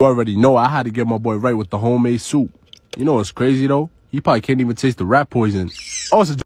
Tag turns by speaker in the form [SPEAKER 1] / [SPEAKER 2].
[SPEAKER 1] already know I had to get my boy right with the homemade soup. You know what's crazy though? He probably can't even taste the rat poison. Oh, it's a